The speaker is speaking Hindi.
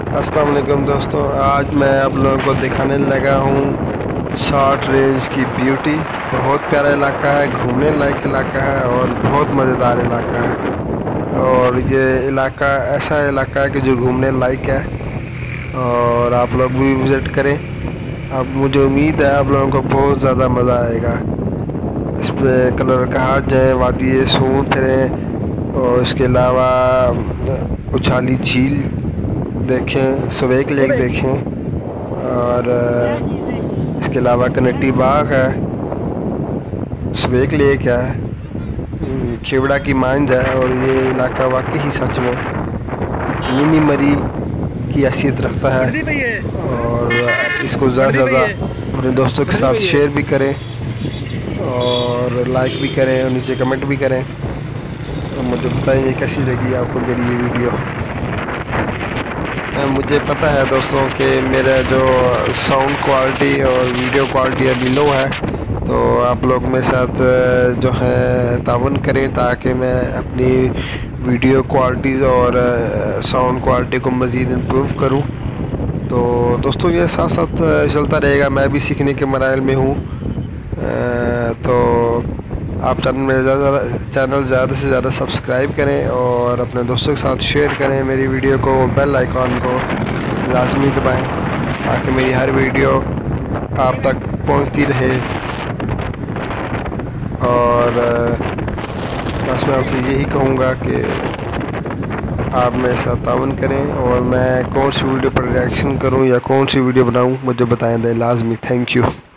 अस्सलाम वालेकुम दोस्तों, आज मैं आप लोगों को दिखाने लगा हूँ शॉर्ट रेंज की ब्यूटी। बहुत प्यारा इलाका है, घूमने लायक इलाका है और बहुत मज़ेदार इलाका है। और ये इलाका ऐसा इलाका है कि जो घूमने लायक है और आप लोग भी विज़िट करें। अब मुझे उम्मीद है आप लोगों को बहुत ज़्यादा मज़ा आएगा। इस पर कलर घाट जाएँ, वादी सूंद फिरें और इसके अलावा उछाली झील देखें, सुवेक लेक देखें और इसके अलावा कनेटी बाग है, सुवेक लेक है, खेवड़ा की मांझ है। और ये इलाका वाकई ही सच में मिनी मरी की हैसियत रखता है। और इसको ज़्यादा से ज़्यादा अपने दोस्तों के साथ शेयर भी करें और लाइक भी करें और नीचे कमेंट भी करें और मुझे बताइए कैसी लगी आपको मेरी ये वीडियो। मुझे पता है दोस्तों कि मेरा जो साउंड क्वालिटी और वीडियो क्वालिटी अभी लो है, तो आप लोग मेरे साथ जो है ताउन करें ताकि मैं अपनी वीडियो क्वालिटीज़ और साउंड क्वालिटी को मज़ीद इम्प्रूव करूं। तो दोस्तों ये साथ साथ चलता रहेगा, मैं भी सीखने के मराइल में हूँ। तो आप चैनल ज़्यादा से ज़्यादा सब्सक्राइब करें और अपने दोस्तों के साथ शेयर करें मेरी वीडियो को। बेल आइकॉन को लाजमी दबाएं ताकि मेरी हर वीडियो आप तक पहुंचती रहे। और बस मैं आपसे यही कहूँगा कि आप मेरे साथ ताउन करें और मैं कौन सी वीडियो पर रिएक्शन करूँ या कौन सी वीडियो बनाऊँ मुझे बताएं दें लाजमी। Thank you.